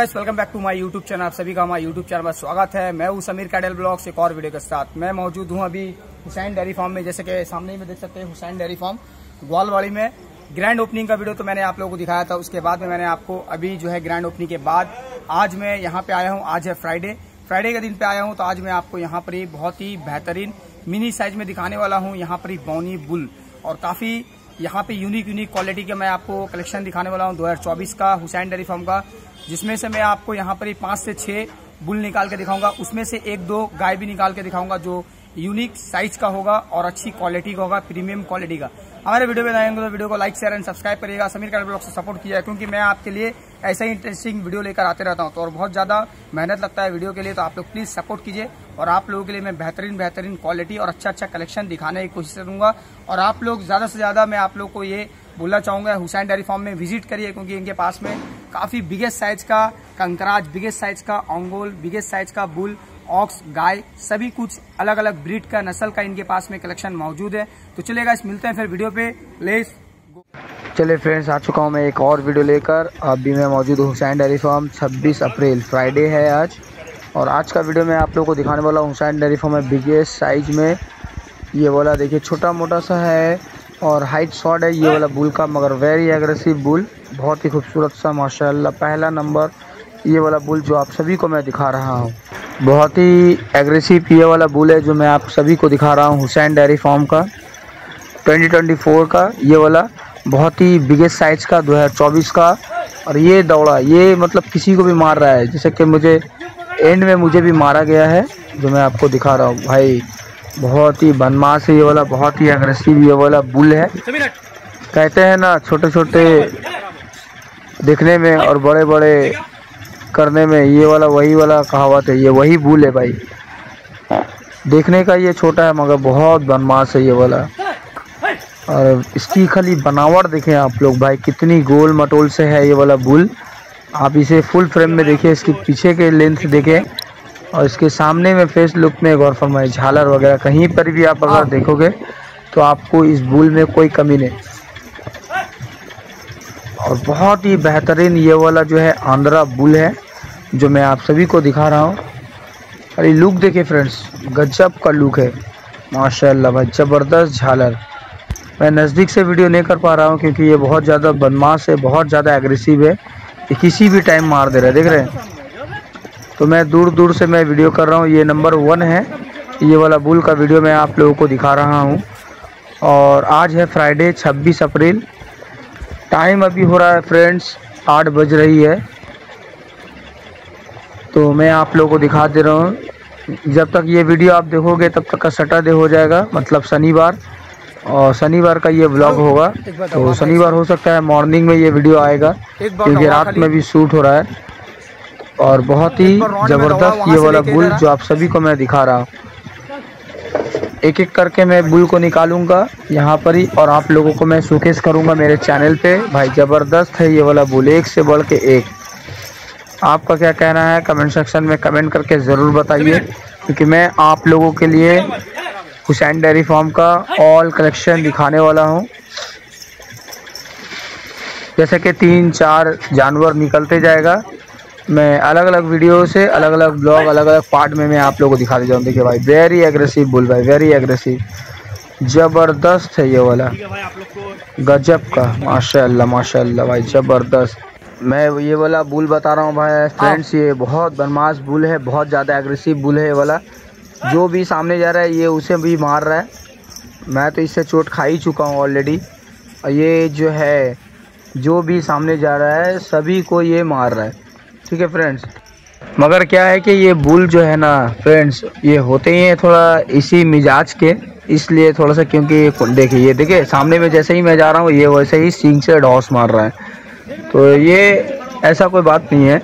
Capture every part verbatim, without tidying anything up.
Guys, welcome back to my YouTube channel. आप सभी का हमारे यूट्यूब चैनल में स्वागत है। मैं हूं समीर कैडल ब्लॉग्स, एक और वीडियो के साथ। मैं मौजूद हूं अभी हुसैन डेयरी फार्म में। जैसे कि सामने में देख सकते हैं हुसैन डेयरी फार्म ग्वालवाड़ी में। ग्रैंड ओपनिंग का वीडियो तो मैंने आप लोगों को दिखाया था। उसके बाद में मैंने आपको अभी जो है ग्रैंड ओपनिंग के बाद आज मैं यहाँ पे आया हूँ। आज है फ्राइडे फ्राइडे के दिन पे आया हूँ। तो आज मैं आपको यहाँ पर ही बहुत ही बेहतरीन मिनी साइज में दिखाने वाला हूँ। यहाँ पर ही बॉनी बुल और काफी यहाँ पे यूनिक यूनिक क्वालिटी का मैं आपको कलेक्शन दिखाने वाला हूँ दो हजार चौबीस का हुसैन डेयरी फार्म का, जिसमें से मैं आपको यहाँ पर ही पांच से छह बुल निकाल के दिखाऊंगा। उसमें से एक दो गाय भी निकाल के दिखाऊंगा जो यूनिक साइज का होगा और अच्छी क्वालिटी का होगा, प्रीमियम क्वालिटी का। हमारे वीडियो में आएंगे तो वीडियो को लाइक शेयर एंड सब्सक्राइब करिएगा। समीर कैडल ब्लॉग से सपोर्ट किया है, क्योंकि मैं आपके लिए ऐसा ही इंटरेस्टिंग वीडियो लेकर आते रहता हूँ। तो और बहुत ज्यादा मेहनत लगता है वीडियो के लिए, तो आप लोग प्लीज सपोर्ट कीजिए। और आप लोगों के लिए मैं बेहतरीन बेहतरीन क्वालिटी और अच्छा अच्छा कलेक्शन दिखाने की कोशिश करूंगा। और आप लोग ज्यादा से ज्यादा मैं आप लोग को ये बोलना चाहूंगा, हुसैन डेयरी फार्म में विजिट करिए, क्योंकि इनके पास में काफी बिगेस्ट साइज का कंकराज, बिगेस्ट साइज का ओंगोल, बिगेस्ट साइज का बुल, ऑक्स, गाय, सभी कुछ अलग अलग ब्रीड का, नस्ल का इनके पास में कलेक्शन मौजूद है। तो चलेगा, इस मिलते हैं फिर वीडियो पे। लेट्स चले फ्रेंड्स, आ चुका हूँ मैं एक और वीडियो लेकर। अभी मैं मौजूद हूँ हुसैन डेयरी फार्म। छब्बीस अप्रैल फ्राइडे है आज, और आज का वीडियो मैं आप लोगों को दिखाने वाला हूँ हुसैन डेयरी फार्म में बिगेस्ट साइज में। ये वाला देखिए छोटा मोटा सा है और हाइट शॉर्ट है ये वाला बुल का, मगर वेरी एग्रेसिव बुल, बहुत ही खूबसूरत सा माशाल्लाह। पहला नंबर ये वाला बुल जो आप सभी को मैं दिखा रहा हूँ, बहुत ही एग्रेसिव ये वाला बुल है जो मैं आप सभी को दिखा रहा हूँ हुसैन डेयरी फार्म का ट्वेंटी ट्वेंटी फोर का। ये वाला बहुत ही बिगेस्ट साइज का दो हज़ार चौबीस का। और ये दौड़ा, ये मतलब किसी को भी मार रहा है, जैसे कि मुझे एंड में मुझे भी मारा गया है, जो मैं आपको दिखा रहा हूँ। भाई बहुत ही बदमाश है ये वाला, बहुत ही एग्रेसिव ये वाला बुल है। कहते हैं ना, छोटे छोटे दिखने में और बड़े बड़े करने में, ये वाला वही वाला कहावत है। ये वही बुल है भाई, देखने का ये छोटा है मगर बहुत बदमाश है ये वाला। और इसकी खाली बनावट देखें आप लोग भाई, कितनी गोल मटोल से है ये वाला बुल। आप इसे फुल फ्रेम में देखिए, इसके पीछे के लेंथ देखें और इसके सामने में फेस लुक में गौर फरमाए। झालर वगैरह कहीं पर भी आप अगर देखोगे तो आपको इस बुल में कोई कमी नहीं। और बहुत ही बेहतरीन ये वाला जो है आंध्रा बुल है जो मैं आप सभी को दिखा रहा हूँ। अरे लुक देखिए फ्रेंड्स, गजब का लुक है माशाल्लाह भाई, ज़बरदस्त झालर। मैं नज़दीक से वीडियो नहीं कर पा रहा हूँ क्योंकि ये बहुत ज़्यादा बदमाश है, बहुत ज़्यादा एग्रेसिव है, ये किसी भी टाइम मार दे रहा है, देख रहे हैं। तो मैं दूर दूर से मैं वीडियो कर रहा हूँ। ये नंबर वन है ये वाला बुल का वीडियो मैं आप लोगों को दिखा रहा हूँ। और आज है फ्राइडे छब्बीस अप्रैल, टाइम अभी हो रहा है फ्रेंड्स आठ बज रही है। तो मैं आप लोगों को दिखा दे रहा हूँ। जब तक ये वीडियो आप देखोगे तब तक का सैटरडे हो जाएगा, मतलब शनिवार, और शनिवार का ये व्लॉग होगा। तो शनिवार हो सकता है मॉर्निंग में ये वीडियो आएगा, क्योंकि रात में भी शूट हो रहा है। और बहुत ही ज़बरदस्त ये वाला बुल जो आप सभी को मैं दिखा रहा हूँ। एक एक करके मैं बुल को निकालूंगा यहाँ पर ही, और आप लोगों को मैं शोकेस करूँगा मेरे चैनल पे। भाई ज़बरदस्त है ये वाला बुल, एक से बढ़ के एक। आपका क्या कहना है कमेंट सेक्शन में कमेंट करके ज़रूर बताइए, क्योंकि मैं आप लोगों के लिए हुसैन डेयरी फार्म का ऑल कलेक्शन दिखाने वाला हूं। जैसे कि तीन चार जानवर निकलते जाएगा, मैं अलग अलग वीडियो से अलग अलग ब्लॉग अलग अलग पार्ट में मैं आप लोगों को दिखाते जाऊँ। देखिए भाई वेरी एग्रेसिव बुल भाई, वेरी एग्रेसिव, ज़बरदस्त है ये वाला, गजब का माशाल्लाह माशाल्लाह भाई, ज़बरदस्त। मैं ये वाला बुल बता रहा हूँ भाई फ्रेंड्स, ये बहुत बदमाश बुल है, बहुत ज़्यादा एग्रेसिव बुल है ये वाला। जो भी सामने जा रहा है ये उसे भी मार रहा है। मैं तो इससे चोट खा ही चुका हूँ ऑलरेडी। और ये जो है जो भी सामने जा रहा है सभी को ये मार रहा है, ठीक है फ्रेंड्स। मगर क्या है कि ये बुल जो है ना फ्रेंड्स, ये होते ही हैं थोड़ा इसी मिजाज के, इसलिए थोड़ा सा, क्योंकि देखिए ये देखिए सामने में जैसे ही मैं जा रहा हूँ ये वैसे ही सींग से डॉस मार रहा है। तो ये ऐसा कोई बात नहीं है,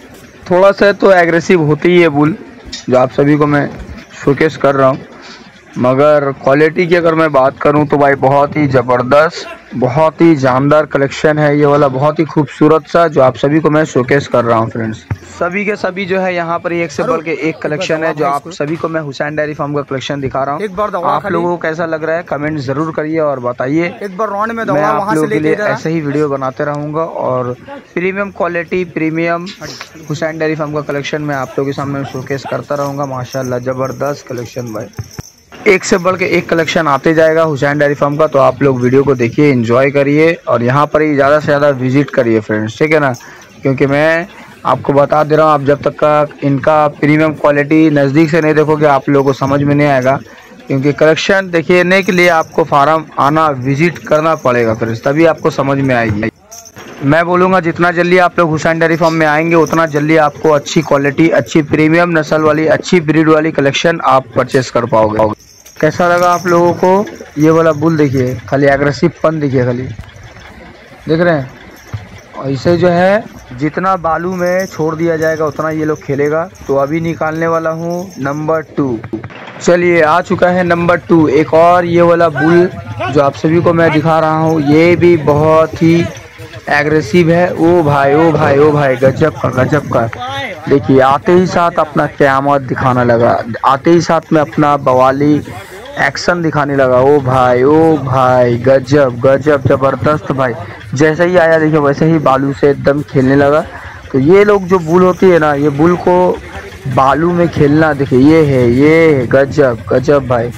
थोड़ा सा तो एग्रेसिव होती ही है बुल, जो आप सभी को मैं शोकेस कर रहा हूँ। मगर क्वालिटी की अगर मैं बात करूं तो भाई बहुत ही ज़बरदस्त, बहुत ही जानदार कलेक्शन है ये वाला, बहुत ही खूबसूरत सा, जो आप सभी को मैं शोकेस कर रहा हूं फ्रेंड्स। सभी के सभी जो है यहाँ पर एक से बढ़ के एक कलेक्शन है, जो आप सभी को मैं हुसैन डेयरी फार्म का कलेक्शन दिखा रहा हूँ। एक बार आप लोगों को कैसा लग रहा है कमेंट जरूर करिए और बताइए। एक बार राउंड में मैं आप लोगों के लिए ऐसे ही वीडियो बनाते रहूंगा और premium quality, premium Hussain dairy farm का कलेक्शन मैं आप लोगों के सामने शोकेस करता रहूंगा। माशाल्लाह जबरदस्त कलेक्शन भाई, एक से बढ़ के एक कलेक्शन आते जाएगा हुसैन डेयरी फार्म का। तो आप लोग वीडियो को देखिए, एंजॉय करिए और यहाँ पर ही ज़्यादा से ज़्यादा विजिट करिए फ्रेंड्स, ठीक है ना। क्योंकि मैं आपको बता दे रहा हूँ, आप जब तक का इनका प्रीमियम क्वालिटी नज़दीक से नहीं देखोगे आप लोगों को समझ में नहीं आएगा। क्योंकि कलेक्शन देखने के लिए आपको फार्म आना, विजिट करना पड़ेगा फ्रेंड्स, तभी आपको समझ में आएगी। मैं बोलूँगा जितना जल्दी आप लोग हुसैन डेयरी फार्म में आएंगे उतना जल्दी आपको अच्छी क्वालिटी, अच्छी प्रीमियम नस्ल वाली, अच्छी ब्रीड वाली कलेक्शन आप परचेस कर पाओगे। कैसा लगा आप लोगों को ये वाला बुल? देखिए खाली एग्रेसिव पन, देखिए खाली देख रहे हैं। और इसे जो है जितना बालू में छोड़ दिया जाएगा उतना ये लोग खेलेगा। तो अभी निकालने वाला हूँ नंबर टू। चलिए आ चुका है नंबर टू, एक और ये वाला बुल जो आप सभी को मैं दिखा रहा हूँ। ये भी बहुत ही एग्रेसिव है। ओ भाई ओ भाई ओ भाई गजब का गजब का। देखिए आते ही साथ अपना क़यामत दिखाने लगा, आते ही साथ में अपना बवाली एक्शन दिखाने लगा। ओ भाई ओ भाई गजब गजब जबरदस्त भाई। जैसे ही आया देखिए वैसे ही बालू से एकदम खेलने लगा। तो ये लोग जो बुल होती है ना, ये बुल को बालू में खेलना, देखिए ये है ये गजब गजब भाई।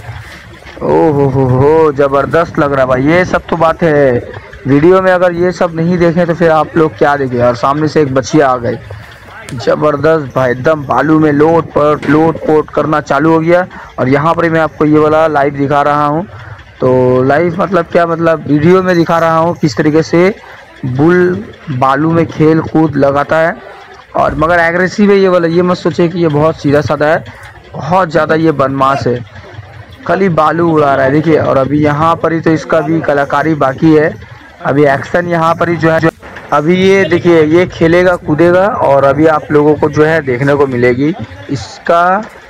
ओ हो हो हो जबरदस्त लग रहा है भाई। ये सब तो बात है, वीडियो में अगर ये सब नहीं देखें तो फिर आप लोग क्या देखें। और सामने से एक बच्चिया आ गई, जबरदस्त भाई, एकदम बालू में लोट पट लोट पोट करना चालू हो गया। और यहाँ पर मैं आपको ये वाला लाइव दिखा रहा हूँ। तो लाइव मतलब क्या, मतलब वीडियो में दिखा रहा हूँ किस तरीके से बुल बालू में खेल कूद लगाता है। और मगर एग्रेसिव है ये वाला, ये मत सोचे कि ये बहुत सीधा साधा है, बहुत ज़्यादा ये बदमाश है, खाली बालू उड़ा रहा है देखिए। और अभी यहाँ पर ही तो इसका भी कलाकारी बाकी है, अभी एक्शन यहाँ पर ही जो है जो अभी ये देखिए ये खेलेगा कूदेगा और अभी आप लोगों को जो है देखने को मिलेगी इसका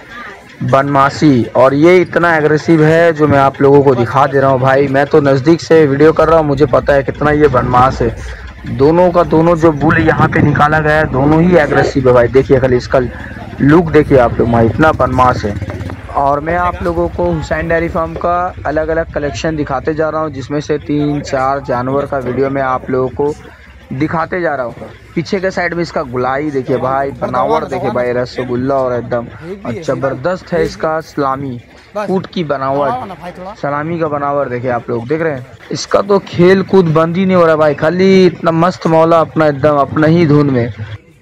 बदमाशी। और ये इतना एग्रेसिव है जो मैं आप लोगों को दिखा दे रहा हूँ भाई। मैं तो नज़दीक से वीडियो कर रहा हूँ, मुझे पता है कितना ये बदमाश है। दोनों का दोनों जो बुल यहाँ पे निकाला गया है दोनों ही एग्रेसिव है भाई। देखिए खाली इसका लुक देखिए आप लोग भाई, इतना बदमाश है। और मैं आप लोगों को हुसैन डेयरी फार्म का अलग अलग कलेक्शन दिखाते जा रहा हूँ, जिसमें से तीन चार जानवर का वीडियो मैं आप लोगों को दिखाते जा रहा हूँ। पीछे के साइड में इसका गुलाई देखिए भाई, बनावट देखिए भाई, रसगुल्ला और एकदम जबरदस्त है इसका सलामी कूट की बनावट, सलामी का बनावट देखिए आप लोग देख रहे हैं। इसका तो खेल कूद बंद ही नहीं हो रहा भाई, खाली इतना मस्त मौला अपना एकदम अपना ही धुन में।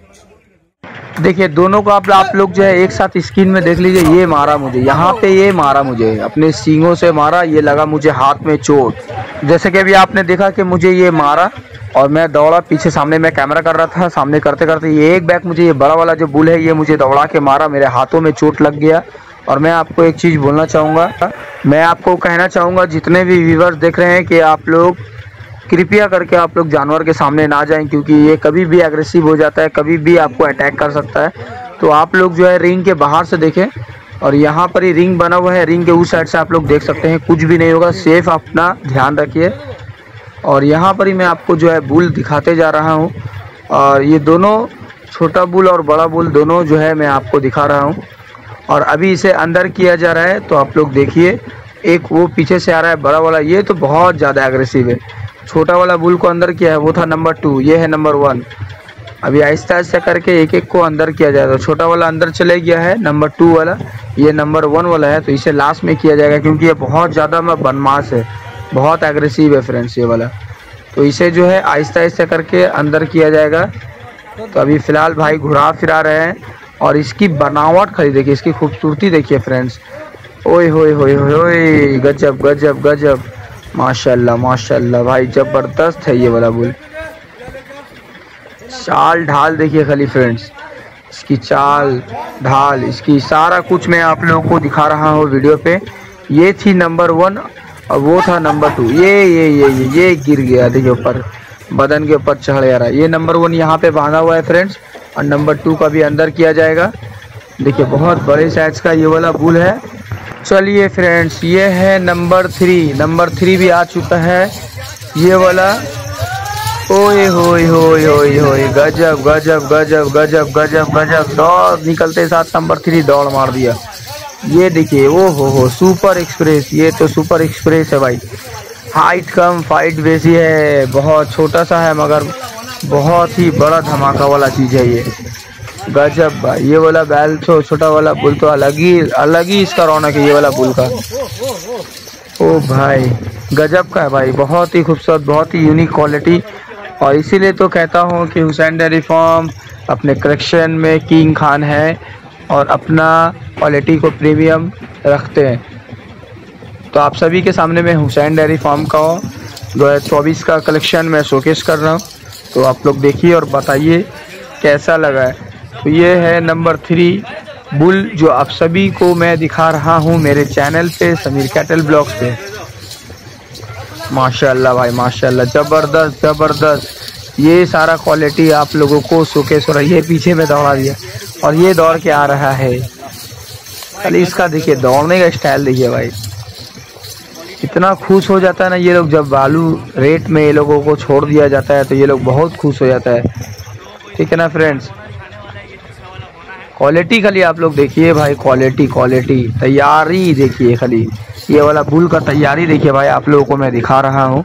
देखिए दोनों को आप आप लोग जो है एक साथ स्क्रीन में देख लीजिए। ये मारा मुझे यहाँ पे, ये मारा मुझे अपने सींगों से मारा, ये लगा मुझे हाथ में चोट। जैसे कि अभी आपने देखा कि मुझे ये मारा और मैं दौड़ा पीछे, सामने मैं कैमरा कर रहा था, सामने करते करते ये एक बैग मुझे, ये बड़ा वाला जो बुल है ये मुझे दौड़ा के मारा, मेरे हाथों में चोट लग गया। और मैं आपको एक चीज़ बोलना चाहूँगा, मैं आपको कहना चाहूँगा जितने भी व्यूवर्स देख रहे हैं कि आप लोग कृपया करके आप लोग जानवर के सामने ना जाएं, क्योंकि ये कभी भी एग्रेसिव हो जाता है, कभी भी आपको अटैक कर सकता है। तो आप लोग जो है रिंग के बाहर से देखें। और यहाँ पर ही रिंग बना हुआ है, रिंग के उस साइड से आप लोग देख सकते हैं, कुछ भी नहीं होगा, सेफ अपना ध्यान रखिए। और यहाँ पर ही मैं आपको जो है बुल दिखाते जा रहा हूँ। और ये दोनों छोटा बुल और बड़ा बुल दोनों जो है मैं आपको दिखा रहा हूँ। और अभी इसे अंदर किया जा रहा है, तो आप लोग देखिए। एक वो पीछे से आ रहा है बड़ा वाला, ये तो बहुत ज़्यादा एग्रेसिव है। छोटा वाला बुल को अंदर किया है, वो था नंबर टू, ये है नंबर वन। अभी आहिस्ता आहिस्ता करके एक एक को अंदर किया जाएगा। तो छोटा वाला अंदर चले गया है, नंबर टू वाला, ये नंबर वन वाला है, तो इसे लास्ट में किया जाएगा क्योंकि ये बहुत ज़्यादा बदमाश है, बहुत एग्रेसिव है फ्रेंड्स ये वाला। तो इसे जो है आहिस्ता आहिस्ता करके अंदर किया जाएगा। तो अभी फ़िलहाल भाई घुरा फिरा रहे हैं। और इसकी बनावट खरीद देखिए, इसकी खूबसूरती देखिए फ्रेंड्स, ओए होए होए होए गजब गजब गजब, माशाल्लाह माशाल्लाह भाई, ज़बरदस्त है ये वाला बुल। चाल ढाल देखिए खाली फ्रेंड्स, इसकी चाल ढाल, इसकी सारा कुछ मैं आप लोगों को दिखा रहा हूँ वीडियो पे। ये थी नंबर वन और वो था नंबर टू। ये ये ये ये ये गिर गया देखिए ऊपर, बदन के ऊपर चढ़ जा रहा है। ये नंबर वन यहाँ पे बांधा हुआ है फ्रेंड्स, और नंबर टू का भी अंदर किया जाएगा। देखिए बहुत बड़े साइज का ये वाला बुल है। चलिए फ्रेंड्स, ये है नंबर थ्री। नंबर थ्री भी आ चुका है ये वाला। ओए होए होए होए होए, गजब गजब गजब गजब गजब गजब। दौड़ निकलते साथ नंबर थ्री दौड़ मार दिया। ये देखिए, ओ हो हो सुपर एक्सप्रेस। ये तो सुपर एक्सप्रेस है भाई। हाइट कम फाइट बेसी है, बहुत छोटा सा है मगर बहुत ही बड़ा धमाका वाला चीज है ये। गजब भाई, ये वाला बैल तो छोटा वाला बुल तो अलग ही अलग ही इसका रौनक है ये वाला बुल का। ओ भाई गजब का है भाई, बहुत ही खूबसूरत, बहुत ही यूनिक क्वालिटी। और इसीलिए तो कहता हूँ कि हुसैन डेयरी फार्म अपने कलेक्शन में किंग खान है और अपना क्वालिटी को प्रीमियम रखते हैं। तो आप सभी के सामने में हुसैन डेयरी फार्म का दो हज़ार चौबीस का कलेक्शन मैं शोकेस कर रहा हूँ। तो आप लोग देखिए और बताइए कैसा लगा है। तो ये है नंबर थ्री बुल जो आप सभी को मैं दिखा रहा हूँ मेरे चैनल पे, समीर कैटल ब्लॉग्स पे। माशाल्लाह भाई माशाल्लाह, ज़बरदस्त ज़बरदस्त। ये सारा क्वालिटी आप लोगों को शोकेस हो रहा है। ये पीछे में दौड़ा दिया और ये दौड़ के आ रहा है। खाली इसका देखिए दौड़ने का स्टाइल देखिए भाई, इतना खुश हो जाता है ना ये लोग। जब बालू रेट में ये लोगों को छोड़ दिया जाता है तो ये लोग बहुत खुश हो जाता है। ठीक है ना फ्रेंड्स, क्वालिटी खाली आप लोग देखिए भाई, क्वालिटी क्वालिटी तैयारी देखिए खाली। ये वाला बुल का तैयारी देखिए भाई, आप लोगों को मैं दिखा रहा हूँ।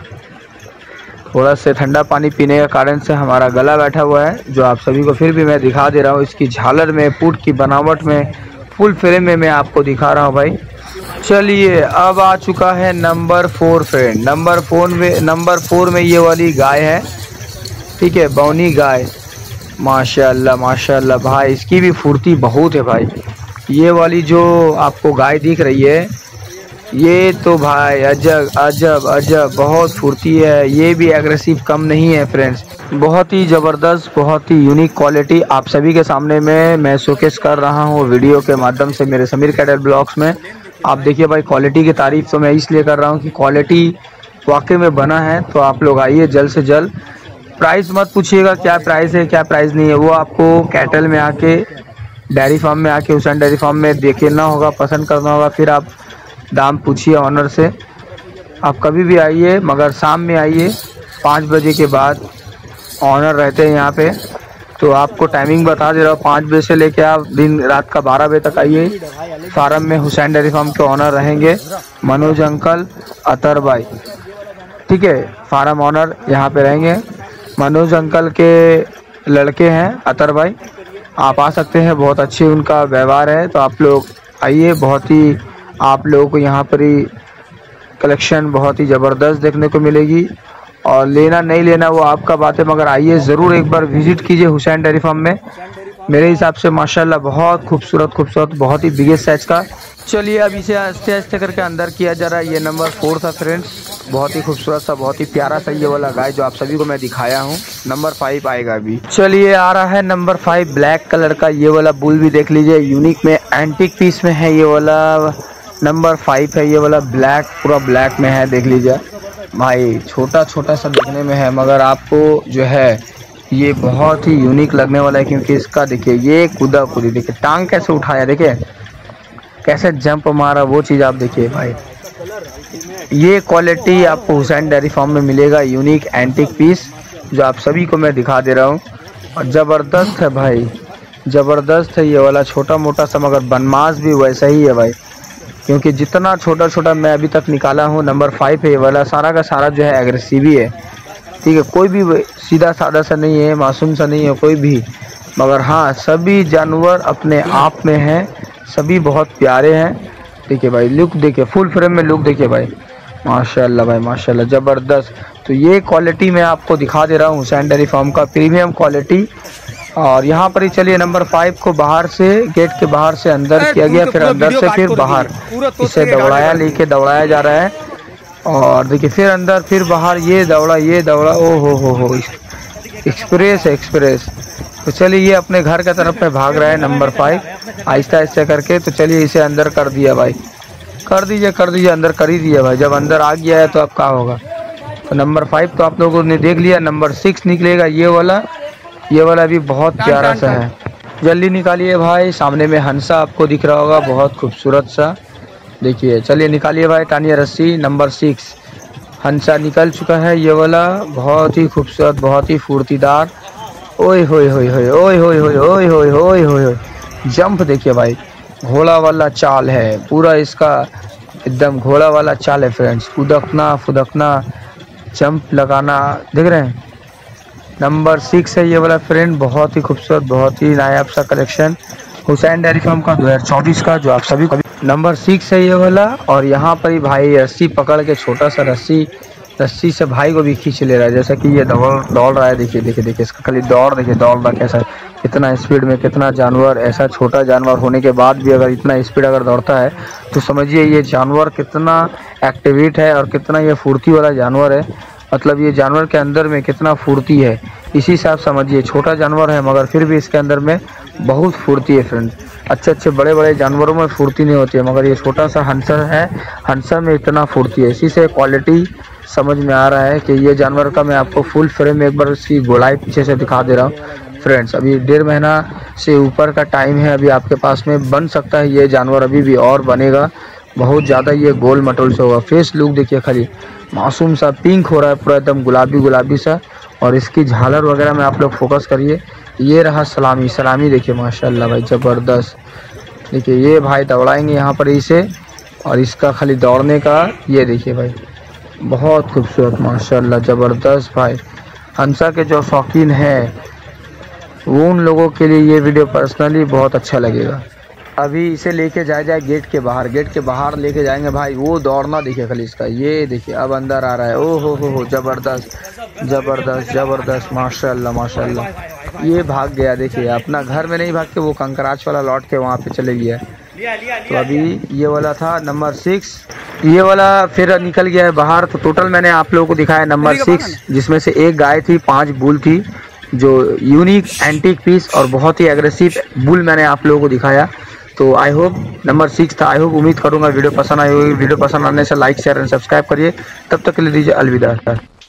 थोड़ा से ठंडा पानी पीने के कारण से हमारा गला बैठा हुआ है, जो आप सभी को फिर भी मैं दिखा दे रहा हूँ। इसकी झालर में, पुट की बनावट में, फुल फ्रेम में मैं आपको दिखा रहा हूँ भाई। चलिए अब आ चुका है number four friend. Number four में नंबर फोर में ये वाली गाय है, ठीक है, बौनी गाय। माशाल्लाह माशाल्लाह भाई, इसकी भी फुर्ती बहुत है भाई। ये वाली जो आपको गाय दिख रही है ये तो भाई अजब अजब अजब बहुत फुर्ती है। ये भी एग्रेसिव कम नहीं है फ्रेंड्स। बहुत ही ज़बरदस्त, बहुत ही यूनिक क्वालिटी आप सभी के सामने में मैं शोकेस कर रहा हूँ वीडियो के माध्यम से मेरे समीर कैटल ब्लॉग्स में। आप देखिए भाई, क्वालिटी की तारीफ तो मैं इसलिए कर रहा हूँ कि क्वालिटी वाकई में बना है। तो आप लोग आइए जल्द से जल्द। प्राइस मत पूछिएगा क्या प्राइस है क्या प्राइस नहीं है, वो आपको कैटल में आके, डेयरी फार्म में आके, हुसैन डेयरी फार्म में देखना होगा, पसंद करना होगा, फिर आप दाम पूछिए ऑनर से। आप कभी भी आइए मगर शाम में आइए, पाँच बजे के बाद ऑनर रहते हैं यहाँ पे। तो आपको टाइमिंग बता दे रहा हूँ, पाँच बजे से लेके आप दिन रात का बारह बजे तक आइए। फार्म में हुसैन डेयरी फार्म के ऑनर रहेंगे मनोज अंकल, अतर भाई, ठीक है। फार्म ऑनर यहाँ पे रहेंगे, मनोज अंकल के लड़के हैं अतर भाई। आप आ सकते हैं, बहुत अच्छी उनका व्यवहार है। तो आप लोग आइए, बहुत ही आप लोगों को यहाँ पर ही कलेक्शन बहुत ही ज़बरदस्त देखने को मिलेगी। और लेना नहीं लेना वो आपका बात है, मगर आइए ज़रूर एक बार विजिट कीजिए हुसैन डेयरी फार्म में। मेरे हिसाब से माशाल्लाह बहुत खूबसूरत खूबसूरत, बहुत ही बिगेस्ट साइज का। चलिए अब इसे आस्ते आस्ते करके अंदर किया जा रहा है। ये नंबर फोर था फ्रेंड्स, बहुत ही खूबसूरत सा, बहुत ही प्यारा सा ये वाला गाय जो आप सभी को मैं दिखाया हूँ। नंबर फाइव आएगा अभी। चलिए आ रहा है नंबर फाइव, ब्लैक कलर का ये वाला बुल भी देख लीजिए, यूनिक में, एंटिक पीस में है ये वाला। नंबर फाइव है ये वाला, ब्लैक, पूरा ब्लैक में है, देख लीजिए भाई। छोटा छोटा सा दिखने में है मगर आपको जो है ये बहुत ही यूनिक लगने वाला है, क्योंकि इसका देखिए ये कूदा कूदी, देखिए टांग कैसे उठाया, देखिए कैसे जंप मारा, वो चीज़ आप देखिए भाई। ये क्वालिटी आपको हुसैन डेयरी फार्म में मिलेगा, यूनिक एंटिक पीस जो आप सभी को मैं दिखा दे रहा हूँ। और ज़बरदस्त है भाई, ज़बरदस्त है ये वाला। छोटा मोटा सा मगर बनमास भी वैसा ही है भाई, क्योंकि जितना छोटा छोटा मैं अभी तक निकाला हूँ, नंबर फाइव है ये वाला, सारा का सारा जो है एग्रेसिव ही है, ठीक है। कोई भी सीधा साधा सा नहीं है, मासूम सा नहीं है कोई भी, मगर हाँ सभी जानवर अपने आप में हैं, सभी बहुत प्यारे हैं, ठीक है भाई। लुक देखिए, फुल फ्रेम में लुक देखिए भाई, माशाल्लाह भाई माशाल्लाह, ज़बरदस्त। तो ये क्वालिटी मैं आपको दिखा दे रहा हूँ हुसैन डेयरी फार्म का, प्रीमियम क्वालिटी। और यहाँ पर ही चलिए नंबर फाइव को बाहर से, गेट के बाहर से अंदर किया गया, फिर अंदर से फिर बाहर, इसे दौड़ाया, लेके दौड़ाया जा रहा है। और देखिए फिर अंदर फिर बाहर, ये दौड़ा ये दौड़ा, ओ हो हो हो एक्सप्रेस एक्सप्रेस। तो चलिए ये अपने घर की तरफ में भाग रहा है नंबर फाइव, आहिस्ता आहिस्ता करके। तो चलिए इसे अंदर कर दिया भाई, कर दीजिए कर दीजिए अंदर कर ही दिया भाई। जब अंदर आ गया है तो अब क्या होगा। तो नंबर फाइव तो आप लोगों ने देख लिया, नंबर सिक्स निकलेगा ये वाला। ये वाला भी बहुत प्यारा सा है, जल्दी निकालिए भाई। सामने में हंसा आपको दिख रहा होगा, बहुत खूबसूरत सा, देखिए, चलिए निकालिए भाई, टानिए रस्सी। नंबर सिक्स हंसा निकल चुका है ये वाला, बहुत ही खूबसूरत, बहुत ही फुर्तीदार। ओए होए होए होए ओए होए होए ओए होए होए होए जंप देखिए भाई, घोड़ा वाला चाल है पूरा इसका, एकदम घोड़ा वाला चाल है फ्रेंड्स। फुदकना फुदकना, जंप लगाना, देख रहे हैं। नंबर सिक्स है ये वाला फ्रेंड, बहुत ही खूबसूरत, बहुत ही नायाब सा कलेक्शन हुसैन डेयरी फार्म का दो हज़ार चौबीस का, जो आप सभी को नंबर सिक्स है ये वाला। और यहाँ पर ही भाई रस्सी पकड़ के, छोटा सा रस्सी रस्सी से भाई को भी खींच ले रहा है, जैसा कि ये दौड़ दौड़ रहा है। देखिए देखिए देखिए इसका खाली दौड़ देखिए, दौड़ रहा कैसा, कितना स्पीड में, कितना जानवर, ऐसा छोटा जानवर होने के बाद भी अगर इतना स्पीड अगर दौड़ता है तो समझिए ये जानवर कितना एक्टिवेट है और कितना ये फुर्ती वाला जानवर है। मतलब ये जानवर के अंदर में कितना फुर्ती है, इसी हिसाब समझिए। छोटा जानवर है मगर फिर भी इसके अंदर में बहुत फुर्ती है फ्रेंड। अच्छे अच्छे बड़े बड़े जानवरों में फुर्ती नहीं होती है, मगर ये छोटा सा हंसा है, हंसा में इतना फुर्ती है। इसी से क्वालिटी समझ में आ रहा है कि ये जानवर का मैं आपको फुल फ्रेम में एक बार उसकी गोलाई पीछे से दिखा दे रहा हूँ फ्रेंड्स। अभी डेढ़ महीना से ऊपर का टाइम है अभी आपके पास में, बन सकता है ये जानवर अभी भी और बनेगा, बहुत ज़्यादा ये गोल मटोल से होगा। फेस लुक देखिए खाली, मासूम सा पिंक हो रहा है पूरा, एकदम गुलाबी गुलाबी सा। और इसकी झालर वगैरह में आप लोग फोकस करिए। ये रहा सलामी, सलामी देखिए माशाल्लाह भाई ज़बरदस्त। देखिए ये भाई दौड़ाएंगे यहाँ पर इसे, और इसका खाली दौड़ने का ये देखिए भाई, बहुत खूबसूरत माशाल्लाह ज़बरदस्त भाई। हंसा के जो शौकीन हैं वो उन लोगों के लिए ये वीडियो पर्सनली बहुत अच्छा लगेगा। अभी इसे लेके जाया जाए गेट के बाहर, गेट के बाहर लेके जाएंगे भाई। वो दौड़ना देखिए खाली इसका, ये देखिए अब अंदर आ रहा है। ओ हो हो हो ज़बरदस्त ज़बरदस्त ज़बरदस्त माशाल्लाह माशाल्लाह। ये भाग गया देखिए, अपना घर में नहीं भाग के वो कंकराच वाला लौट के वहाँ पे चले गया। तो अभी ये वाला था नंबर सिक्स, ये वाला फिर निकल गया है बाहर। तो टोटल मैंने आप लोगों को दिखाया नंबर सिक्स, जिसमें से एक गाय थी, पांच बुल थी, जो यूनिक एंटीक पीस और बहुत ही एग्रेसिव बुल मैंने आप लोगों को दिखाया। तो आई होप नंबर सिक्स था। आई होप उम्मीद करूंगा वीडियो पसंद आई होगी। वीडियो पसंद आने से लाइक शेयर एंड सब्सक्राइब करिए। तब तक के लिए दीजिए अलविदा।